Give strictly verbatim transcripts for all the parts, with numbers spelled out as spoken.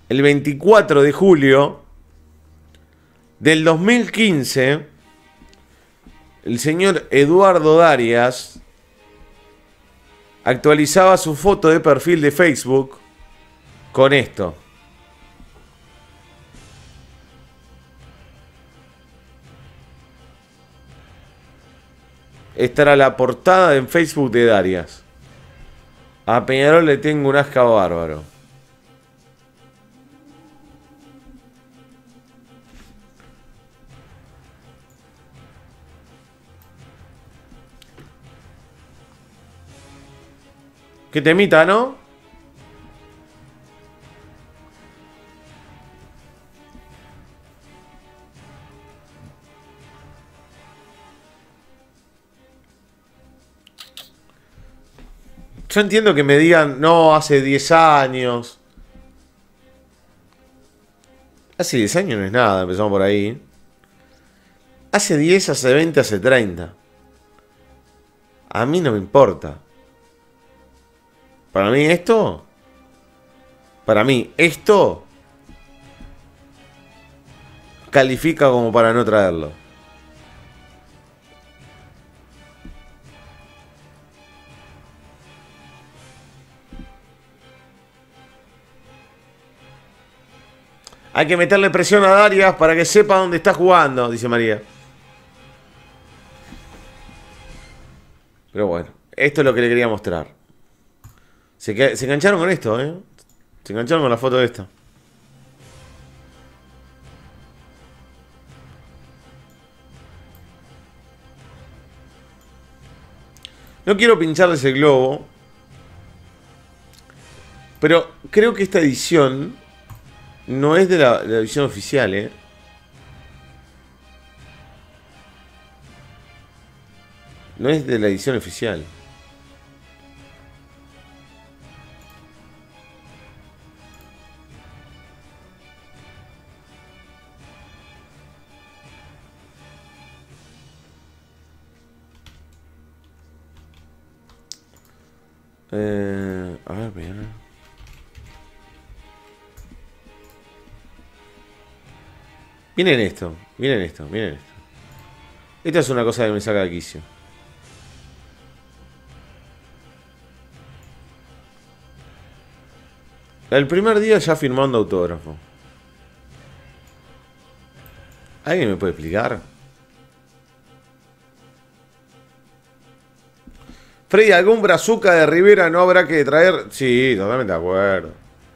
el veinticuatro de julio del dos mil quince, el señor Eduardo Darias actualizaba su foto de perfil de Facebook con esto. Esta era la portada en Facebook de Darias. A Peñarol le tengo un asca bárbaro. Qué temita, ¿no? Yo entiendo que me digan, no, hace diez años. Hace diez años no es nada, empezamos por ahí. Hace diez, hace veinte, hace treinta. A mí no me importa. Para mí esto... Para mí esto... califica como para no traerlo. Hay que meterle presión a Darias para que sepa dónde está jugando, dice María. Pero bueno, esto es lo que le quería mostrar. Se, se engancharon con esto, ¿eh? Se engancharon con la foto de esta. No quiero pincharles el globo, pero creo que esta edición no es de la, de la edición oficial, ¿eh? No es de la edición oficial. Eh, a ver, mira. Miren esto, miren esto, miren esto. Esta es una cosa que me saca de quicio. El primer día ya firmando autógrafo. ¿Alguien me puede explicar? Freddy, ¿algún brazuca de Rivera no habrá que traer? Sí, totalmente de acuerdo.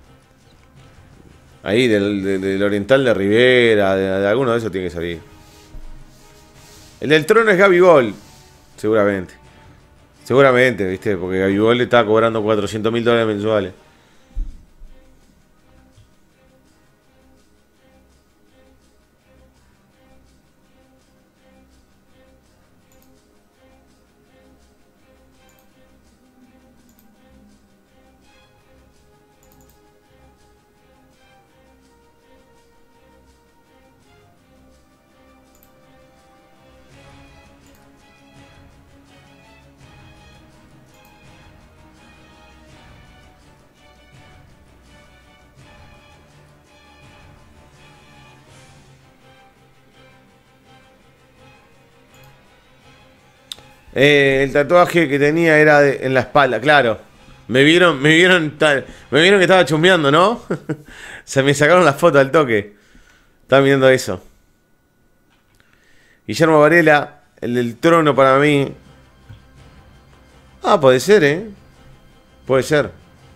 Ahí, del, del, del Oriental de Rivera, de, de alguno de esos tiene que salir. El del Trono es Gabigol, seguramente. Seguramente, ¿viste? Porque Gabigol le está cobrando cuatrocientos mil dólares mensuales. Eh, el tatuaje que tenía era de, en la espalda, claro. Me vieron, me vieron, me vieron que estaba chusmeando, ¿no? Se me sacaron las fotos al toque. Estaban viendo eso. Guillermo Varela, el del Trono para mí. Ah, puede ser, ¿eh? Puede ser.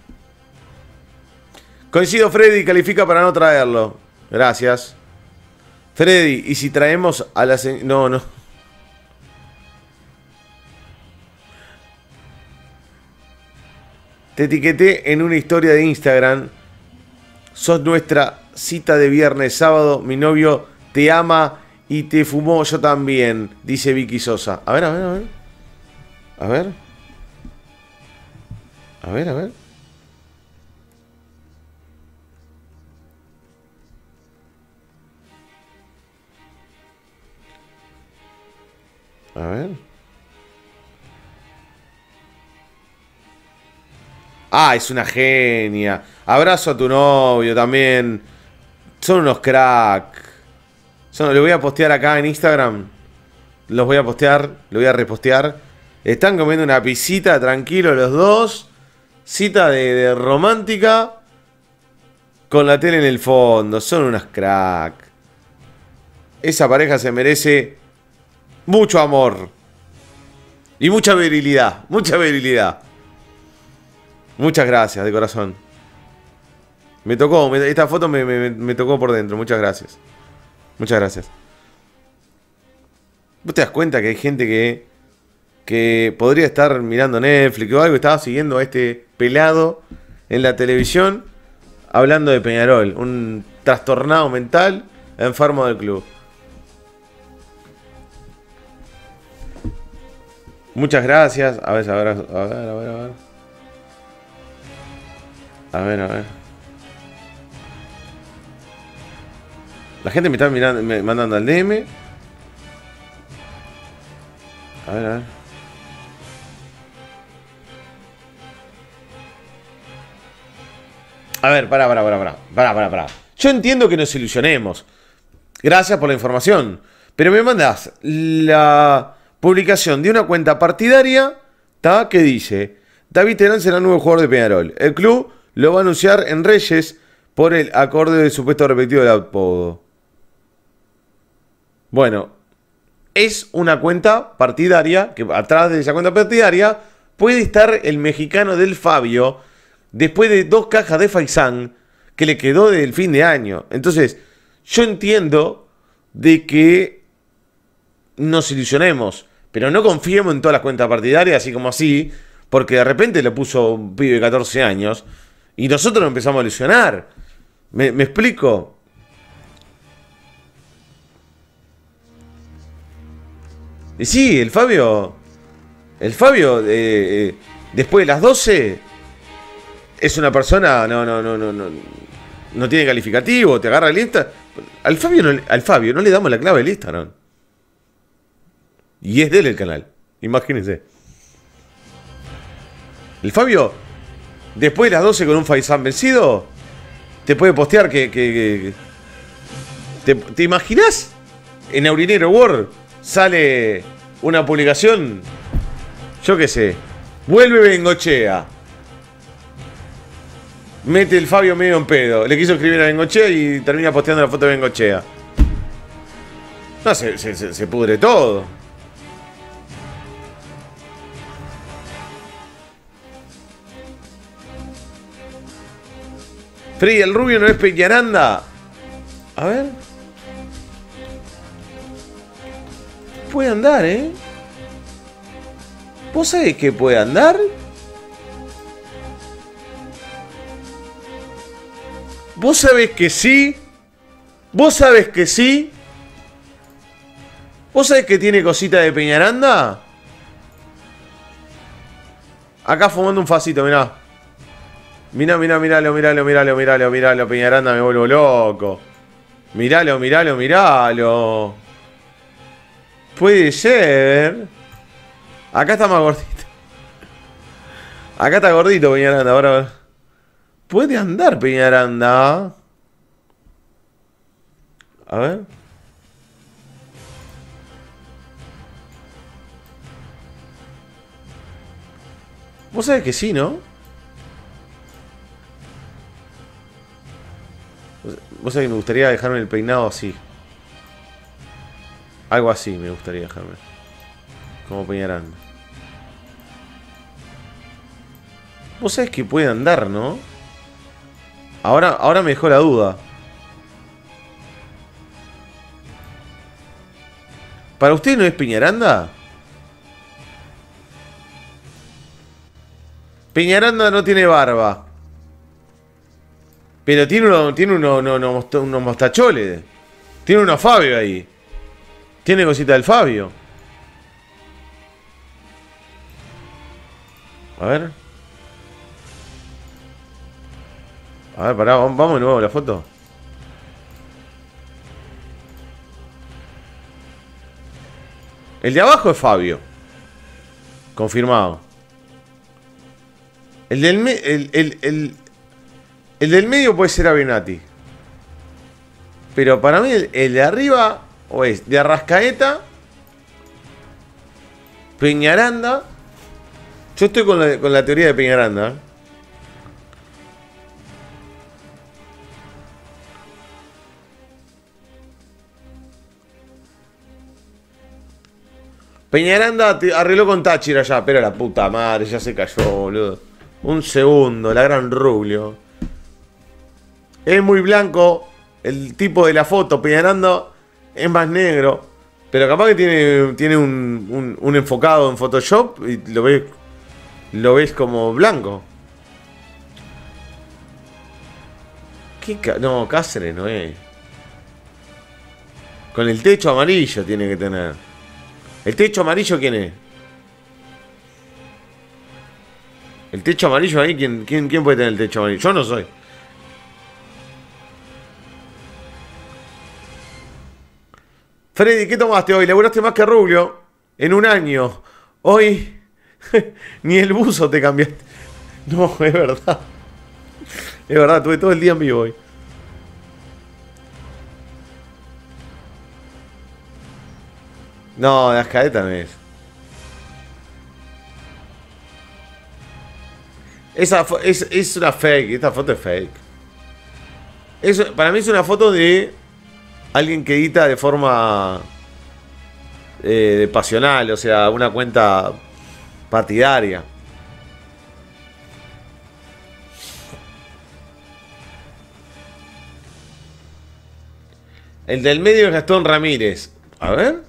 Coincido, Freddy, califica para no traerlo. Gracias. Freddy, ¿y si traemos a la señora? No, no. Te etiqueté en una historia de Instagram. Sos nuestra cita de viernes, sábado. Mi novio te ama y te fumó yo también, dice Vicky Sosa. A ver, a ver, a ver. A ver. A ver, a ver. A ver. Ah, es una genia. Abrazo a tu novio también. Son unos crack. Son, lo voy a postear acá en Instagram. Los voy a postear, lo voy a repostear. Están comiendo una pisita, tranquilos los dos. Cita de, de romántica. Con la tele en el fondo. Son unas crack. Esa pareja se merece mucho amor. Y mucha virilidad. Mucha virilidad. Muchas gracias, de corazón. Me tocó, me, esta foto me, me, me tocó por dentro. Muchas gracias. Muchas gracias. ¿Vos te das cuenta que hay gente que, que podría estar mirando Netflix o algo? Estaba siguiendo a este pelado en la televisión hablando de Peñarol. Un trastornado mental, enfermo del club. Muchas gracias. A ver, a ver, a ver, a ver, a ver. A ver, a ver. La gente me está mirando, me mandando al D M. A ver, a ver. A ver, pará, pará, pará, pará, pará, pará, pará. Yo entiendo que nos ilusionemos. Gracias por la información. Pero me mandás la publicación de una cuenta partidaria, ¿tá? Que dice: David Terán será el nuevo jugador de Peñarol. El club lo va a anunciar en Reyes por el acorde del supuesto respectivo del apodo. Bueno, es una cuenta partidaria, que atrás de esa cuenta partidaria puede estar el mexicano del Fabio, después de dos cajas de Faisán que le quedó del fin de año. Entonces, yo entiendo de que nos ilusionemos, pero no confiemos en todas las cuentas partidarias, así como así, porque de repente le puso un pibe de catorce años y nosotros nos empezamos a ilusionar. ¿Me, me explico? Y sí, el Fabio, el Fabio, eh, eh, después de las doce, es una persona, no, no, no, no, no, no tiene calificativo, te agarra el Instagram. Al Fabio, no, al Fabio no le damos la clave del Instagram. Y es de él el canal, imagínense. El Fabio, después de las doce con un Faisán vencido, te puede postear que... que, que te, ¿Te imaginás? En Aurinero World sale una publicación, yo qué sé, vuelve Bengochea. Mete el Fabio medio en pedo. Le quiso escribir a Bengochea y termina posteando la foto de Bengochea. No, se, se, se, se pudre todo. Freddy, el rubio no es Peñaranda. A ver. Puede andar, ¿eh? ¿Vos sabés que puede andar? ¿Vos sabés que sí? ¿Vos sabés que sí? ¿Vos sabés que tiene cosita de Peñaranda? Acá fumando un facito, mirá. Mirá, mirá, miralo, miralo, miralo, miralo, miralo, Peñaranda, me vuelvo loco. Miralo, miralo, miralo. Puede ser. Acá está más gordito. Acá está gordito Peñaranda, ahora a ver. Puede andar Peñaranda. A ver. Vos sabés que sí, ¿no? Vos sabés que me gustaría dejarme el peinado así. Algo así me gustaría dejarme. Como Peñaranda. Vos sabés que puede andar, ¿no? Ahora, ahora me dejó la duda. ¿Para usted no es Peñaranda? Peñaranda no tiene barba. Pero tiene uno, tiene uno, uno, uno, unos mostacholes. Tiene unos Fabio ahí. Tiene cosita del Fabio. A ver. A ver, pará, vamos de nuevo a la foto. El de abajo es Fabio. Confirmado. El del, me, el, el, el, el del medio puede ser Avenatti. Pero para mí el, el de arriba o es de Arrascaeta, Peñaranda. Yo estoy con la, con la teoría de Peñaranda. ¿eh? Peñaranda arregló con Táchira ya, pero la puta madre, ya se cayó, boludo. Un segundo, la gran Rubio. Es muy blanco el tipo de la foto. Peñaranda es más negro. Pero capaz que tiene, tiene un, un, un enfocado en Photoshop y lo ves, lo ves como blanco. ¿Qué ca no, Cáceres no es. Con el techo amarillo tiene que tener. ¿El techo amarillo quién es? ¿El techo amarillo ahí? ¿Quién, quién, quién puede tener el techo amarillo? Yo no soy. Freddy, ¿qué tomaste hoy? ¿Laburaste más que Rubio? En un año. Hoy ni el buzo te cambiaste. No, es verdad. Es verdad, tuve todo el día en vivo hoy. No, de Ascaeta no es. Esa es, es una fake. Esta foto es fake. Eso, para mí es una foto de alguien que edita de forma eh, pasional, o sea, una cuenta partidaria. El del medio es Gastón Ramírez. A ver.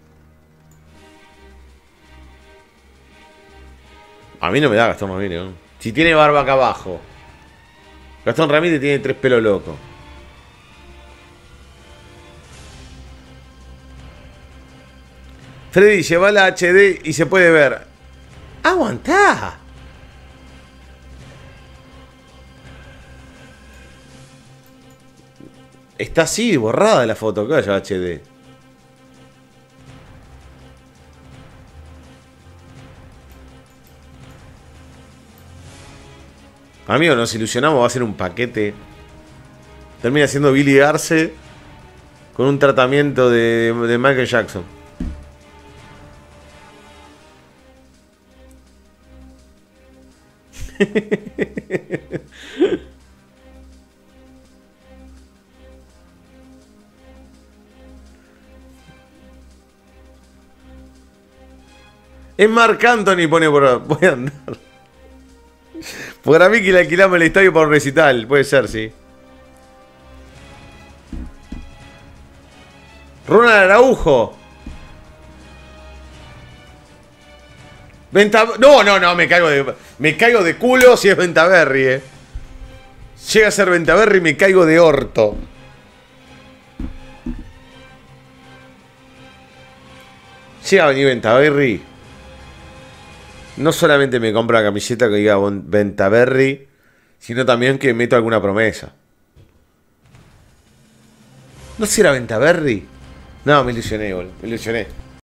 A mí no me da Gastón Ramírez, ¿no? Si tiene barba acá abajo. Gastón Ramírez tiene tres pelos locos. Freddy, lleva la H D y se puede ver. ¡Aguantá! Está así, borrada la foto. ¿Qué vaya H D? Amigo, nos ilusionamos, va a ser un paquete. Termina siendo Billy Arce con un tratamiento de, de Michael Jackson. Es Marc Anthony, pone por... Voy a andar. Para mí que le alquilamos el estadio por un recital. Puede ser, sí. Ronald Araujo. Venta... No, no, no, me caigo de... Me caigo de culo si es Ventaverri, eh. Llega a ser Ventaverri y me caigo de orto. Llega a venir Ventaverri. No solamente me compra la camiseta que diga Ventaverri, sino también que meto alguna promesa. ¿No será Ventaverri? No, me ilusioné, boludo. Me ilusioné.